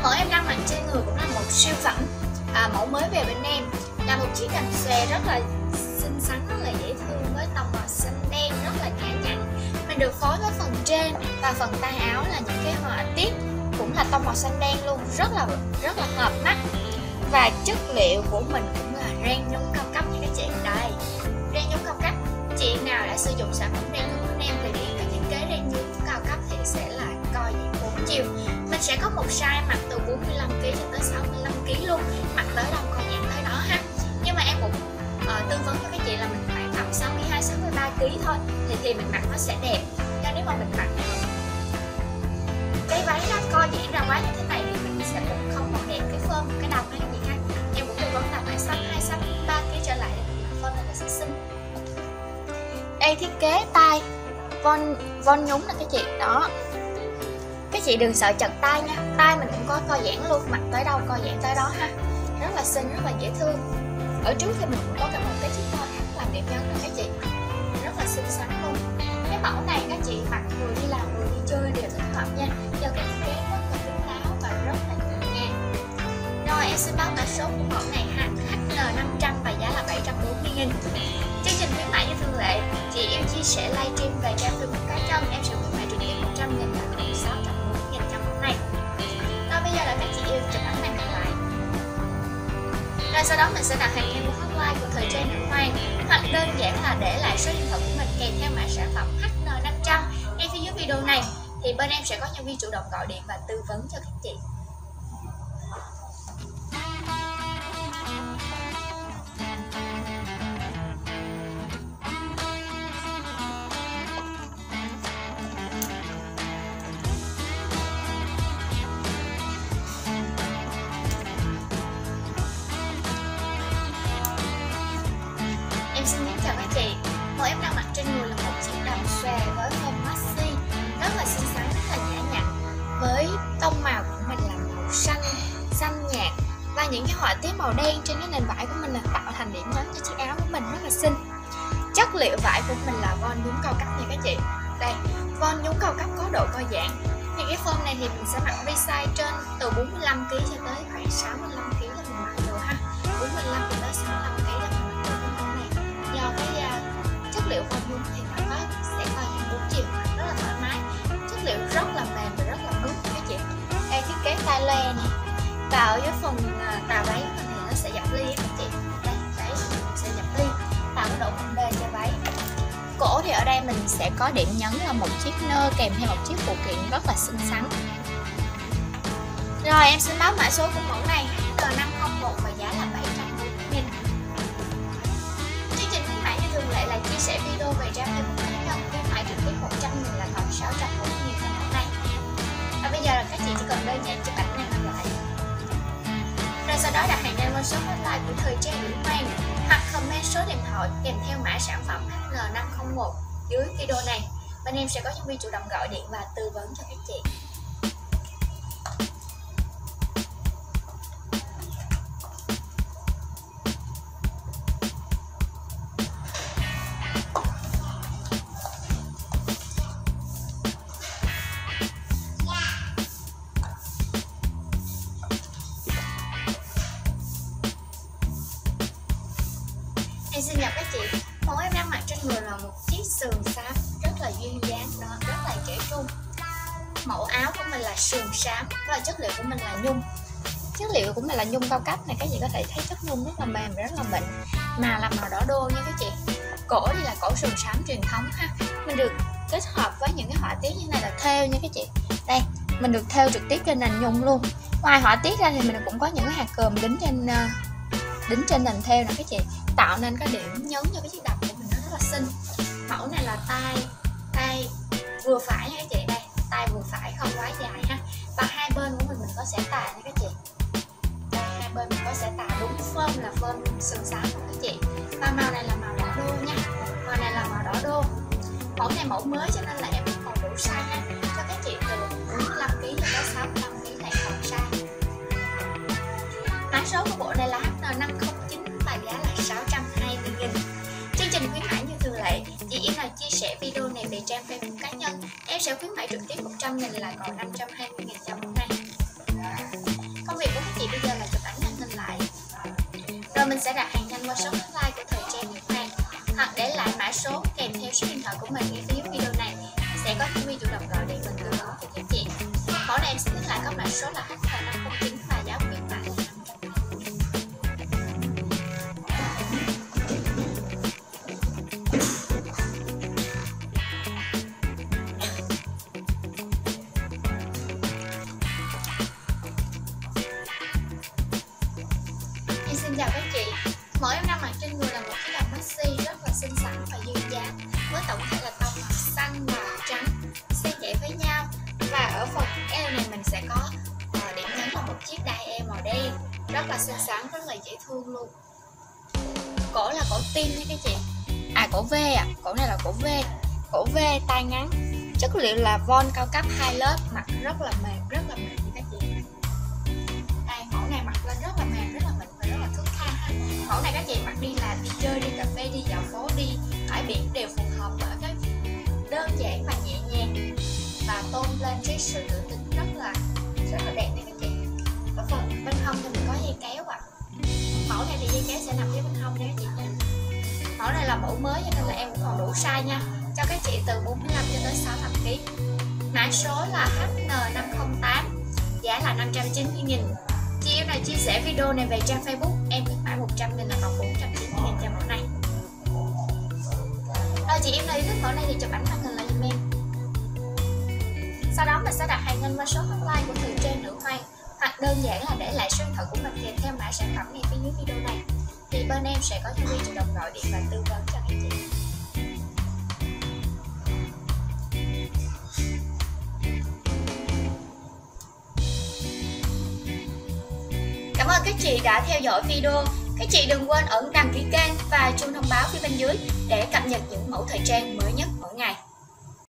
Mẫu em đang mặc trên người cũng là một siêu phẩm, mẫu mới về bên em là một chiếc đầm xòe rất là xinh xắn, rất là dễ thương với tông màu xanh đen rất là nhã nhặn. Mình được phối với phần trên và phần tay áo là những cái họa tiết cũng là tông màu xanh đen luôn, rất là hợp mắt. Và chất liệu của mình cũng là ren nhúng cao cấp như các chị. Đây, ren nhúng cao cấp. Chị nào đã sử dụng sản phẩm ren nhúng của em thì biết cái thiết kế ren nhúng cao cấp thì sẽ là coi diện 4 chiều. Mình sẽ có một size mặc từ 45kg cho tới 65kg luôn, mặc tới đâu coi dạng tới đó ha. Nhưng mà em cũng tư vấn cho các chị là mình khoảng tầm 62-63kg thôi thì mình mặc nó sẽ đẹp. Cho nếu mà mình mặc cái váy nó co giãn ra quá như thế này thì mình sẽ cũng không còn đẹp cái form cái đầu này gì khác. Em cũng tư vấn là phải 62-63kg trở lại thì form này là sẽ xinh. Đây, thiết kế tay von nhúng là các chị đó. Các chị đừng sợ chật tay nha, tay mình cũng có co giãn luôn, mặc tới đâu co giãn tới đó ha. Rất là xinh, rất là dễ thương. Ở trước thì mình cũng có cả một cái chiếc to thắt làm điểm nhấn nè các chị, rất là xinh xắn luôn. Cái mẫu này các chị mặc vừa đi làm vừa đi chơi đều thích hợp nha, do cái thiết kế rất là kín đáo và rất là nhẹ nhàng. Rồi em xin báo mã số của mẫu này ha, HN500 và giá là 740.000. Chương trình khuyến mãi như thường lệ, chị yêu chia sẻ livestream về trang Facebook cá nhân, em sẽ khuyến mãi trực tiếp 100.000 và 640.000 trong mẫu này. Rồi bây giờ là các chị yêu chụp ảnh màn hình lại. Rồi sau đó mình sẽ đặt hàng theo hotline của thời trang Nữ Hoàng, hoặc đơn giản là để lại số điện thoại của mình kèm theo mã sản phẩm HN500 ngay phía dưới video này, thì bên em sẽ có nhân viên chủ động gọi điện và tư vấn cho các chị. Em xin chào các chị. Mẫu em đang mặc trên người là một chiếc đầm xòe với form maxi rất là xinh xắn, rất là nhã nhặn, với tông màu của mình là màu xanh nhạt và những cái họa tiết màu đen trên cái nền vải của mình là tạo thành điểm nhấn cho chiếc áo của mình rất là xinh. Chất liệu vải của mình là von nhúng cao cấp nha các chị. Đây, von nhúng cao cấp có độ co giãn. Thì cái form này thì mình sẽ mặc size trên từ 45kg cho tới khoảng 65kg là mình mặc được ha. 45 cho tới 65kg là mình mặc được cái mẫu này. Do cái chất liệu von nhúng thì nó sẽ coi dạng 4 chiều, rất là thoải mái. Chất liệu rất là mềm và rất là mướt các chị. Đây, thiết kế tay le này. Và ở dưới phần tà váy của mình thì nó sẽ dập ly các chị. Đây, váy sẽ dập ly, tạo cái độ bồng bềnh cho váy. Cổ thì ở đây mình sẽ có điểm nhấn là một chiếc nơ kèm theo một chiếc phụ kiện rất là xinh xắn. Rồi em xin báo mã số của mẫu này HN501 và giá là 740.000. Chương trình khuyến mãi như thường lệ là chia sẻ video về trang Facebook cá nhân, khuyến mãi trực tiếp 100.000 là còn 640.000 trong mẫu này. Và bây giờ là các chị chỉ cần đơn giản chụp ảnh này mà lại. Rồi sau đó đặt hàng nhanh qua số hotline của thời trang Nữ Hoàng hoặc comment số điện thoại kèm theo mã sản phẩm HN501 dưới video này. Bên em sẽ có nhân viên chủ động gọi điện và tư vấn cho các chị. Em xin chào các chị. Mẫu em đang mặc trên người là một chiếc sườn xám rất là duyên dáng đó, rất là trẻ trung. Mẫu áo của mình là sườn xám và chất liệu của mình là nhung. Chất liệu của mình là nhung cao cấp này, các chị có thể thấy chất nhung rất là mềm và rất là mịn, mà là màu đỏ đô nha các chị. Cổ thì là cổ sườn xám truyền thống ha. Mình được kết hợp với những cái họa tiết như này là thêu nha các chị. Đây, mình được thêu trực tiếp trên nền nhung luôn. Ngoài họa tiết ra thì mình cũng có những cái hạt cườm đính trên nền thêu nè các chị, tạo nên cái điểm nhấn cho cái chiếc đầm của mình nó rất là xinh. Mẫu này là tay vừa phải nha các chị. Đây, tay vừa phải không quá dài ha, và hai bên của mình có xẻ tà nha các chị. Đây, hai bên mình có xẻ tà đúng form là form sườn xám của các chị. Và màu này là màu đỏ đô nha, màu này là màu đỏ đô. Mẫu này mẫu mới cho nên là em còn đủ size ha, cho các chị từ 45kg cho tới 65kg này còn size. Mã số của bộ này là HN509 và giá là 620.000. Chương trình khuyến mãi như thường lệ, chị yêu nào chia sẻ video này về trang Facebook cá nhân, em sẽ khuyến mãi trực tiếp 100.000 là còn 520.000 trong hôm nay. mình sẽ đặt hàng nhanh qua số hotline của thời trang Nhật Hoàng, hoặc để lại mã số kèm theo số điện thoại của mình ngay phía dưới video này. Sẽ có nhân viên chủ động gọi điện mình tư vấn cho các chị. Mẫu này em sẽ nhắc lại có mã số là HN509 và giá khuyến mại là 500. Xin chào các chị. Mẫu em đang mặc trên người là một chiếc đầm maxi rất là xinh xắn và duyên dáng, với tổng thể là tông màu xanh và trắng xen kẽ với nhau. Và ở phần eo này mình sẽ có điểm nhấn là một chiếc đai eo màu đen rất là xinh xắn, rất là dễ thương luôn. Cổ là cổ tim nha các chị. Cổ V cổ này là cổ V. Cổ V tay ngắn, chất liệu là von cao cấp 2 lớp, mặc rất là mềm nha các chị. Đây, mẫu này mặc lên rất là mềm, rất là mịn và rất là thước tha ha. Mẫu này các chị mặc đi làm, đi chơi, đi cà phê, đi dạo phố, đi bãi biển đều phù hợp, bởi cái đơn giản và nhẹ nhàng và tôn lên cái sự nữ tính rất là đẹp nha các chị. Ở phần bên hông thì mình có dây kéo Mẫu này thì dây kéo sẽ nằm phía bên hông nha các chị. Mẫu này là mẫu mới cho nên là em cũng còn đủ size nha, cho các chị từ 45 cho tới 65 kg. Mã số là HN508, giá là 590.000. Chị em nào chia sẻ video này về trang Facebook, em khuyến mãi 100 nên là còn 490.000 cho mẫu này. Rồi chị em nào yêu thích mẫu này thì chụp ảnh màn hình lại giùm em. Sau đó mình sẽ đặt hàng nhanh qua số hotline của thời trang Nữ Hoàng, hoặc đơn giản là để lại số điện thoại của mình kèm theo mã sản phẩm ngay phía dưới video này. Thì bên em sẽ có nhân viên chủ động gọi điện và tư vấn cho các chị. Cảm ơn các chị đã theo dõi video. Các chị đừng quên ấn đăng ký kênh và chuông thông báo phía bên dưới để cập nhật những mẫu thời trang mới nhất.